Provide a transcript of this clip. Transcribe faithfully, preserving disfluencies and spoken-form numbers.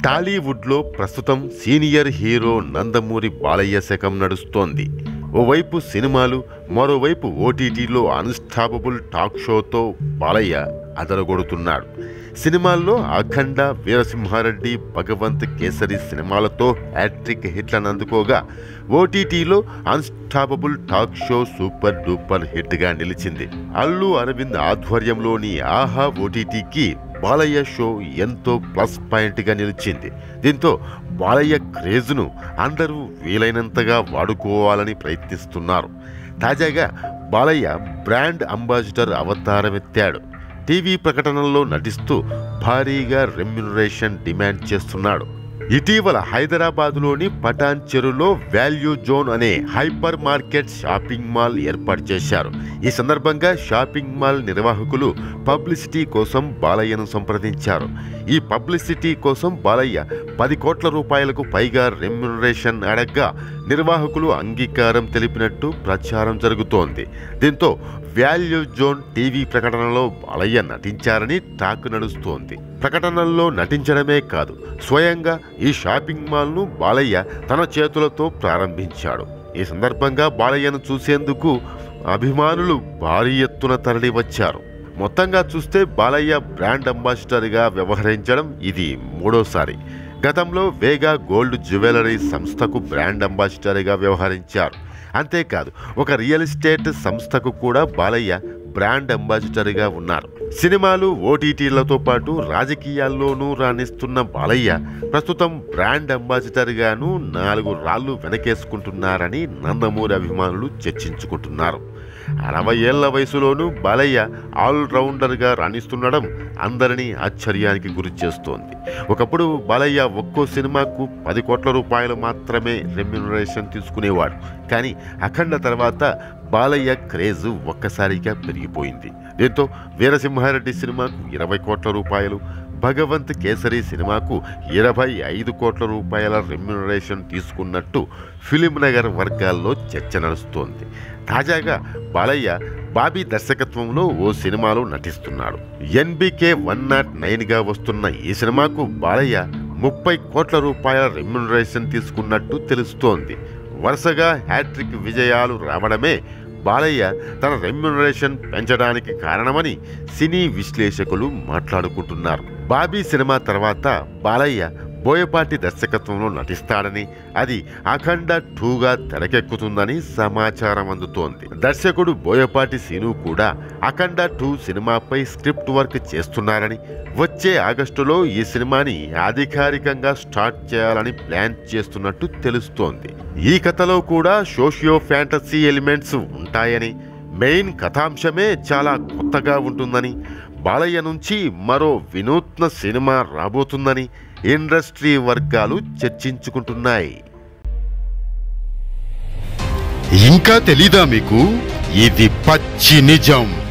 టాలీవుడ్లో ప్రస్తుతం senior hero Nandamuri Balayya శకం నడుస్తోంది. ఓవైపు సినిమాలు, మరోవైపు ఓటీటీలో అన్స్టాపబుల్ టాక్ షోతో బాలయ్య అదరగొడుతున్నాడు. సినిమాల్లో అఖండ, వీరసింహారెడ్డి, భగవంత్ కేసరి సినిమాలతో హ్యాట్రిక్ హిట్లను అందుకోగా ఓటీటీలో unstoppable talk show super duper హిట్గా నిలిచింది. అల్లు అరవింద్ ఆధ్వర్యంలోని ఆహా ఓటీటీకి బాలయ్య షో ఎంతో ప్లస్ పాయింట్గా నిలిచింది. దీంతో బాలయ్య క్రేజ్ను అందరూ వీలైనంతగా వాడుకోవాలని ప్రయత్నిస్తున్నారు. తాజాగా బాలయ్య బ్రాండ్ అంబాసిడర్ అవతారమెత్తాడు. టీవీ ప్రకటనల్లో నటిస్తూ భారీగా రెమ్యునరేషన్ డిమాండ్ చేస్తున్నాడు. ఇటీవల హైదరాబాదులోని పటాన్ చెరులో వాల్యూ జోన్ అనే హైపర్ మార్కెట్ షాపింగ్ మాల్ ఏర్పాటు చేశారు. ఈ సందర్భంగా షాపింగ్ మాల్ నిర్వాహకులు పబ్లిసిటీ కోసం బాలయ్యను సంప్రదించారు. ఈ పబ్లిసిటీ కోసం బాలయ్య పది కోట్ల రూపాయలకు పైగా రెమ్యునరేషన్ అడగ్గా నిర్వాహకులు అంగీకారం తెలిపినట్టు ప్రచారం జరుగుతోంది. దీంతో వాల్యూ జోన్ టీవీ ప్రకటనలో బాలయ్య నటించారని టాక్ నడుస్తోంది. ప్రకటనల్లో నటించడమే కాదు, స్వయంగా ఈ షాపింగ్ మాల్ను బాలయ్య తన చేతులతో ప్రారంభించాడు. ఈ సందర్భంగా బాలయ్యను చూసేందుకు అభిమానులు భారీ ఎత్తున తరలి వచ్చారు. మొత్తంగా చూస్తే బాలయ్య బ్రాండ్ అంబాసిడర్గా వ్యవహరించడం ఇది మూడోసారి. గతంలో వేగా గోల్డ్ జ్యువెలరీ సంస్థకు బ్రాండ్ అంబాసిడర్గా వ్యవహరించారు. అంతేకాదు, ఒక రియల్ ఎస్టేట్ సంస్థకు కూడా బాలయ్య బ్రాండ్ అంబాసిడర్గా ఉన్నారు. సినిమాలు, ఓటీటీలతో పాటు రాజకీయాల్లోనూ రాణిస్తున్న బాలయ్య ప్రస్తుతం బ్రాండ్ అంబాసిడర్గాను నాలుగు రాళ్లు వెనకేసుకుంటున్నారని నందమూరి అభిమానులు చర్చించుకుంటున్నారు. అరవై ఏళ్ల వయసులోనూ బాలయ్య ఆల్రౌండర్గా రాణిస్తుండడం అందరినీ ఆశ్చర్యానికి గురి చేస్తోంది. ఒకప్పుడు బాలయ్య ఒక్కో సినిమాకు పది కోట్ల రూపాయలు మాత్రమే రెమ్యునరేషన్ తీసుకునేవాడు. కానీ అఖండ తర్వాత బాలయ్య క్రేజ్ ఒక్కసారిగా పెరిగిపోయింది. దీంతో వీరసింహారెడ్డి సినిమాకు ఇరవై కోట్ల రూపాయలు, భగవంత్ కేసరి సినిమాకు ఇరవై ఐదు కోట్ల రూపాయల రెమ్యునరేషన్ తీసుకున్నట్టు ఫిలిం నగర్ వర్గాల్లో చర్చ నడుస్తోంది. తాజాగా బాలయ్య బాబీ దర్శకత్వంలో ఓ సినిమాలో నటిస్తున్నాడు. ఎన్బికే వన్ నాట్ నైన్గా వస్తున్న ఈ సినిమాకు బాలయ్య ముప్పై కోట్ల రూపాయల రెమ్యునరేషన్ తీసుకున్నట్టు తెలుస్తోంది. వరుసగా హ్యాట్రిక్ విజయాలు రావడమే బాలయ్య తన రెమ్యునరేషన్ పెంచడానికి కారణమని సినీ విశ్లేషకులు మాట్లాడుకుంటున్నారు. బాబీ సినిమా తర్వాత బాలయ్య బోయపాటి దర్శకత్వంలో నటిస్తాడని, అది అఖండ టూగా తెరకెక్కుతుందని సమాచారం అందుతోంది. దర్శకుడు బోయపాటి సీను కూడా అఖండ టూ సినిమాపై స్క్రిప్ట్ వర్క్ చేస్తున్నారని, వచ్చే ఆగస్టులో ఈ సినిమాని అధికారికంగా స్టార్ట్ చేయాలని ప్లాన్ చేస్తున్నట్టు తెలుస్తోంది. ఈ కథలో కూడా సోషియో ఫ్యాంటసీ ఎలిమెంట్స్ ఉంటాయని, మెయిన్ కథాంశమే చాలా కొత్తగా ఉంటుందని, బాలయ్య నుంచి మరో వినూత్న సినిమా రాబోతుందని ఇండస్ట్రీ వర్గాలు చర్చించుకుంటున్నాయి. ఇంకా తెలీదా మీకు? ఇది పచ్చి నిజం.